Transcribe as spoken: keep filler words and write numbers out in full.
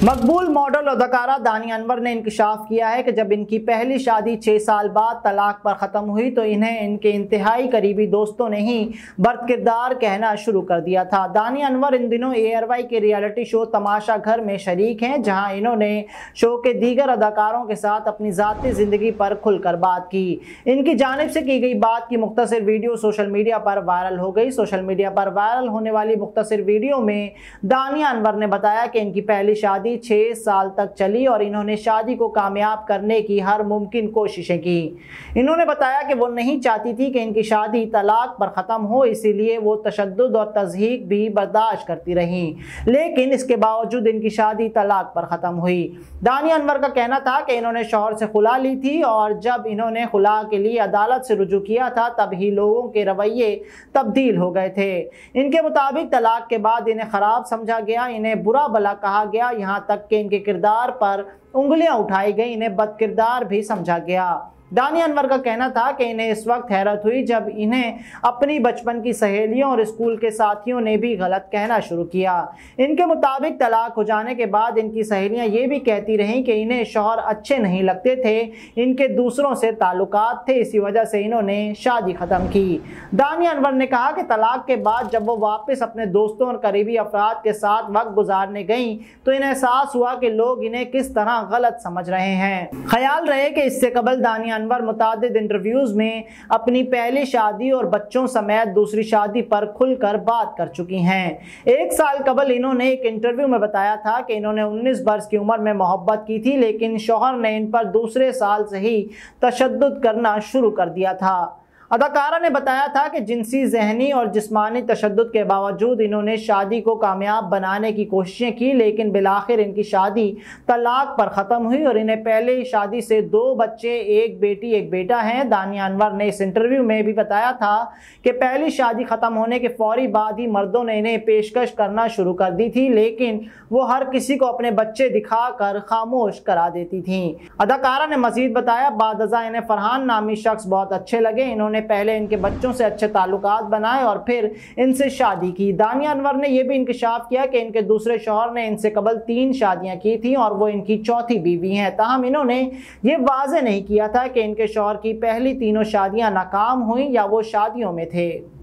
मकबूल model अदाकारा दानिया अनवर ने इंकशाफ किया है कि जब इनकी पहली शादी छः साल बाद तलाक पर ख़त्म हुई तो इन्हें इनके इंतहाई करीबी दोस्तों ने ही बदकिरदार कहना शुरू कर दिया था। दानिया अनवर इन दिनों ए आर वाई के रियलिटी शो तमाशा घर में शरीक हैं, जहां इन्होंने शो के दीगर अदाकारों के साथ अपनी ज़ाती ज़िंदगी पर खुलकर बात की। इनकी जानिब से की गई बात की मुख्तसर वीडियो सोशल मीडिया पर वायरल हो गई। सोशल मीडिया पर वायरल होने वाली मुख्तसर वीडियो में दानिया अनवर ने बताया कि इनकी पहली शादी छह साल तक चली और इन्होंने शादी को कामयाब करने की हर मुमकिन कोशिशें की। इन्होंने बताया कि वो नहीं चाहती थी कि इनकी शादी तलाक पर ख़त्म हो, इसीलिए वो तशद्दुद और तज़हीक भी बर्दाश्त करती रहीं, लेकिन इसके बावजूद इनकी शादी तलाक पर ख़त्म हुई। दानिया अनवर का कहना था कि इन्होंने शौहर से खुला ली थी और जब इन्होंने खुला के लिए अदालत से रुजू किया था तब ही लोगों के रवैये तब्दील हो गए थे। इनके मुताबिक तलाक के बाद इन्हें ख़राब समझा गया, इन्हें बुरा भला कहा गया, यहाँ तक कि इनके किरदार पर उंगलियां उठाई गई, इन्हें बदकिरदार भी समझा गया। दानिया अनवर का कहना था कि इन्हें इस वक्त हैरत हुई जब इन्हें अपनी बचपन की सहेलियों और स्कूल के साथियों ने भी गलत कहना शुरू किया। इनके मुताबिक तलाक हो जाने के बाद इनकी सहेलियां ये भी कहती रहीं कि इन्हें शौहर अच्छे नहीं लगते थे, इनके दूसरों से ताल्लुकात थे, इसी वजह से इन्होंने शादी ख़त्म की। दानिया अनवर ने कहा कि तलाक के बाद जब वो वापस अपने दोस्तों और करीबी अफराद के साथ वक्त गुजारने गईं तो इन्हें एहसास हुआ कि लोग इन्हें किस तरह गलत समझ रहे हैं। ख्याल रहे कि इससे कबल दानिया अनवर मुतादिद इंटरव्यूज में अपनी पहली शादी और बच्चों समेत दूसरी शादी पर खुलकर बात कर चुकी हैं। एक साल कबल इन्होंने एक इंटरव्यू में बताया था कि इन्होंने उन्नीस बरस की उम्र में मोहब्बत की थी, लेकिन शौहर ने इन पर दूसरे साल से ही तशद्दुद करना शुरू कर दिया था। अदाकारा ने बताया था कि जिनसी, जहनी और जिस्मानी तशद्दुद के बावजूद इन्होंने शादी को कामयाब बनाने की कोशिशें की, लेकिन बिलाखिर इनकी शादी तलाक पर ख़त्म हुई और इन्हें पहले शादी से दो बच्चे, एक बेटी एक बेटा हैं। दानिया अनवर ने इस इंटरव्यू में भी बताया था कि पहली शादी ख़त्म होने के फौरी बाद ही मर्दों ने इन्हें पेशकश करना शुरू कर दी थी, लेकिन वो हर किसी को अपने बच्चे दिखाकर खामोश करा देती थीं। अदाकारा ने मजीद बताया, बादज़ा इन्हें फरहान नामी शख्स बहुत अच्छे लगे, इन्होंने पहले इनके बच्चों से अच्छे ताल्लुकात बनाए और फिर इनसे शादी की। दानिया अनवर ने यह भी इंकशाफ किया कि इनके दूसरे शौहर ने इनसे कबल तीन शादियां की थी और वो इनकी चौथी बीवी हैं। ताहम इन्होंने ये वाज़ेह नहीं किया था कि इनके शौहर की पहली तीनों शादियां नाकाम हुई या वो शादियों में थे।